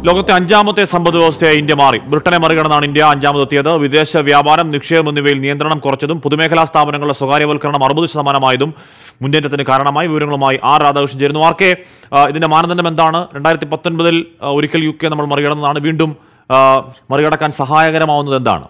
ലോകത്തെ അഞ്ചാമത്തെ സമ്പദ് വ്യവസ്ഥയായി ഇന്ത്യ മാറി. ബ്രിട്ടനെ മറികടന്നാണ് ഇന്ത്യ അഞ്ചാമതെത്തിയത്. വിദേശ വ്യാപാരം, നിക്ഷേപം എന്നിവയിൽ നിയന്ത്രണം കുറച്ചതും പൊതുമേഖലാ സ്ഥാപനങ്ങളുടെ സ്വകാര്യവൽക്കരണം 60% മുന്നേറ്റത്തിന് കാരണമായി. വിവരങ്ങളുമായി രാധാകൃഷ്ണൻ ചേരുന്നു. ഇതിന്റെ മാനദണ്ഡം എന്താണ്? 2019 ഒരിക്കൽ UK നമ്മൾ മറികടന്നതാണ്. വീണ്ടും മറികടക്കാൻ സഹായകരമാവുന്നത് എന്താണ്?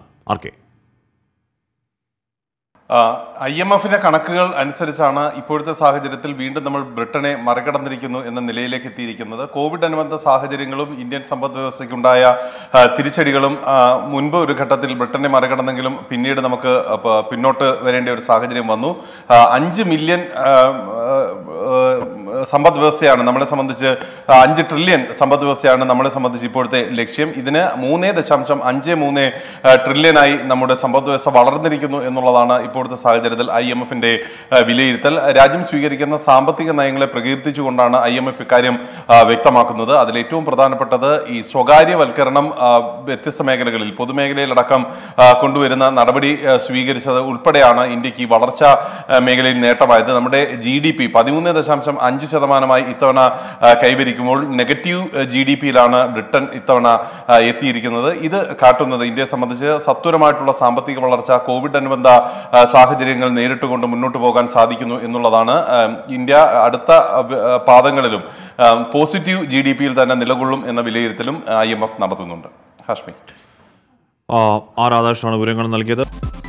IMFിന്റെ കണക്കുകൾ അനുസരിച്ചാണ് ഇപ്പോഴത്തെ സാഹചര്യത്തിൽ വീണ്ടും നമ്മൾ ബ്രിട്ടനെ മറികടന്നിരിക്കുന്നു എന്ന നിലയിലേക്ക് എത്തിയിരിക്കുന്നത്. കോവിഡ് അനുബന്ധ സാഹചര്യങ്ങളും ഇന്ത്യൻ സമ്പദ് വ്യവസ്ഥയ്ക്കുണ്ടായ തിരിച്ചടികളും മുൻപ് ഒരു ഘട്ടത്തിൽ ബ്രിട്ടനെ മറികടന്നെങ്കിലും പിന്നീട് നമുക്ക് പിന്നോട്ട് വരേണ്ട ഒരു സാഹചര്യം വന്നു. 5 മില്യൺ സമ്പദ് വ്യവസ്ഥയാണ് നമ്മളെ സംബന്ധിച്ച്, 5 ട്രില്യൺ സമ്പദ് വ്യവസ്ഥയാണ് നമ്മളെ സംബന്ധിച്ച് ഇപ്പോഴത്തെ ലക്ഷ്യം. ഇതിന് 3.53 ട്രില്യനായി നമ്മുടെ സമ്പദ് വ്യവസ്ഥ വളർന്നിരിക്കുന്നു എന്നുള്ളതാണ് ഇപ്പോഴത്തെ സാഹചര്യത്തിൽ IMFിന്റെ വിലയിരുത്തൽ. രാജ്യം സ്വീകരിക്കുന്ന സാമ്പത്തിക നയങ്ങളെ പ്രകീർത്തിച്ചുകൊണ്ടാണ് IMF ഇക്കാര്യം വ്യക്തമാക്കുന്നത്. അതിൽ ഏറ്റവും പ്രധാനപ്പെട്ടത് ഈ സ്വകാര്യവൽക്കരണം വ്യത്യസ്ത മേഖലകളിൽ, പൊതുമേഖലയിലടക്കം കൊണ്ടുവരുന്ന നടപടി സ്വീകരിച്ചത് ഉൾപ്പെടെയാണ് ഇന്ത്യക്ക് ഈ വളർച്ച മേഖലയിൽ നേട്ടമായത്. നമ്മുടെ GDP 13.5% ഇത്തവണ കൈവരിക്കുമ്പോൾ നെഗറ്റീവ് GDPയിലാണ് ബ്രിട്ടൻ ഇത്തവണ എത്തിയിരിക്കുന്നത്. ഇത് കാട്ടുന്നത് ഇന്ത്യയെ സംബന്ധിച്ച് സത്വരമായിട്ടുള്ള സാമ്പത്തിക വളർച്ച, കോവിഡ് അനുബന്ധ സാഹചര്യങ്ങൾ നേരിട്ടുകൊണ്ട് മുന്നോട്ട് പോകാൻ സാധിക്കുന്നു എന്നുള്ളതാണ്. ഇന്ത്യ അടുത്ത പാദങ്ങളിലും പോസിറ്റീവ് GDPയിൽ തന്നെ നിലകൊള്ളും എന്ന വിലയിരുത്തലും IMF നടത്തുന്നുണ്ട്. ഹാഷ്മി, രാധാകൃഷ്ണനാണ് വിവരങ്ങൾ നൽകിയത്.